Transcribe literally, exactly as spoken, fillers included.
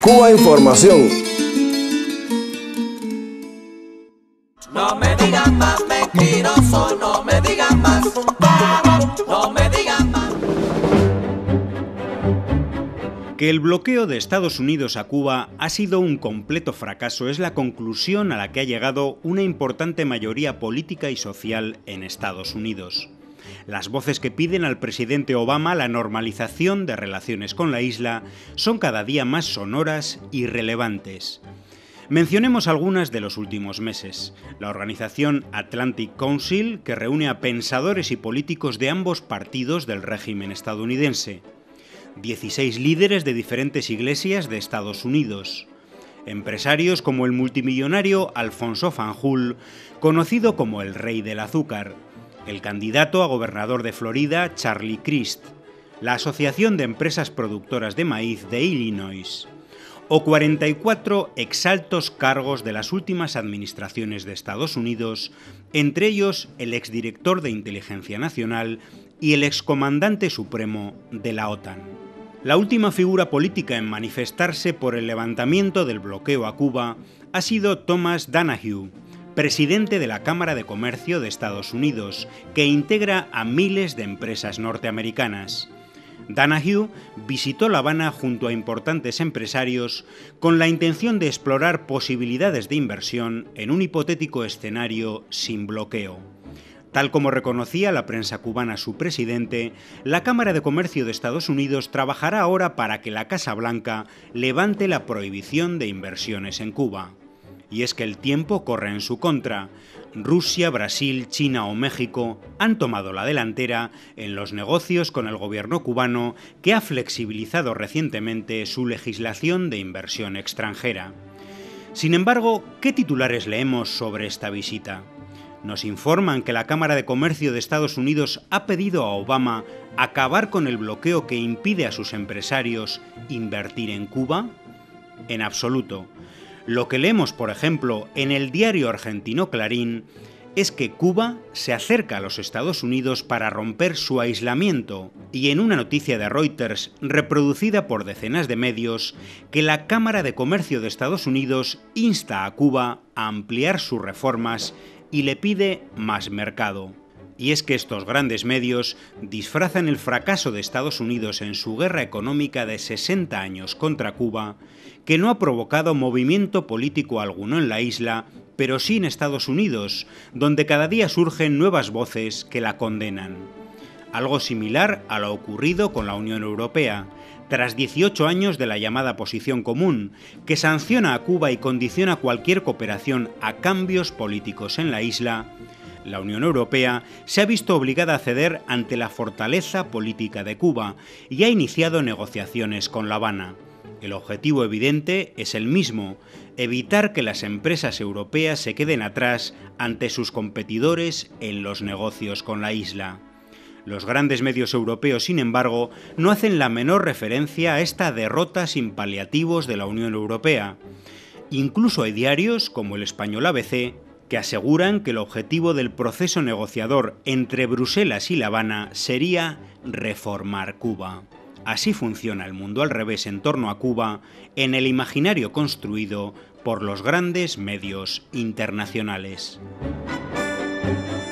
Cuba Información. No me digan más mentiroso, no me digan más, no me digan más. Que el bloqueo de Estados Unidos a Cuba ha sido un completo fracaso es la conclusión a la que ha llegado una importante mayoría política y social en Estados Unidos. Las voces que piden al presidente Obama la normalización de relaciones con la isla son cada día más sonoras y relevantes. Mencionemos algunas de los últimos meses. La organización Atlantic Council, que reúne a pensadores y políticos de ambos partidos del régimen estadounidense. dieciséis líderes de diferentes iglesias de Estados Unidos. Empresarios como el multimillonario Alfonso Fanjul, conocido como el Rey del Azúcar. El candidato a gobernador de Florida, Charlie Crist. La Asociación de Empresas Productoras de Maíz de Illinois. O cuarenta y cuatro exaltos cargos de las últimas administraciones de Estados Unidos, entre ellos el exdirector de Inteligencia Nacional y el excomandante supremo de la OTAN. La última figura política en manifestarse por el levantamiento del bloqueo a Cuba ha sido Thomas Donahue, presidente de la Cámara de Comercio de Estados Unidos, que integra a miles de empresas norteamericanas. Donahue visitó La Habana junto a importantes empresarios con la intención de explorar posibilidades de inversión en un hipotético escenario sin bloqueo. Tal como reconocía la prensa cubana su presidente, la Cámara de Comercio de Estados Unidos trabajará ahora para que la Casa Blanca levante la prohibición de inversiones en Cuba. Y es que el tiempo corre en su contra. Rusia, Brasil, China o México han tomado la delantera en los negocios con el gobierno cubano, que ha flexibilizado recientemente su legislación de inversión extranjera. Sin embargo, ¿qué titulares leemos sobre esta visita? Nos informan que la Cámara de Comercio de Estados Unidos ha pedido a Obama acabar con el bloqueo que impide a sus empresarios invertir en Cuba. En absoluto. Lo que leemos, por ejemplo, en el diario argentino Clarín es que Cuba se acerca a los Estados Unidos para romper su aislamiento, y en una noticia de Reuters reproducida por decenas de medios, que la Cámara de Comercio de Estados Unidos insta a Cuba a ampliar sus reformas y le pide más mercado. Y es que estos grandes medios disfrazan el fracaso de Estados Unidos en su guerra económica de sesenta años contra Cuba, que no ha provocado movimiento político alguno en la isla, pero sí en Estados Unidos, donde cada día surgen nuevas voces que la condenan. Algo similar a lo ocurrido con la Unión Europea, tras dieciocho años de la llamada Posición Común, que sanciona a Cuba y condiciona cualquier cooperación a cambios políticos en la isla. La Unión Europea se ha visto obligada a ceder ante la fortaleza política de Cuba y ha iniciado negociaciones con La Habana. El objetivo evidente es el mismo: evitar que las empresas europeas se queden atrás ante sus competidores en los negocios con la isla. Los grandes medios europeos, sin embargo, no hacen la menor referencia a esta derrota sin paliativos de la Unión Europea. Incluso hay diarios, como el español A B C, que aseguran que el objetivo del proceso negociador entre Bruselas y La Habana sería reformar Cuba. Así funciona el mundo al revés en torno a Cuba en el imaginario construido por los grandes medios internacionales.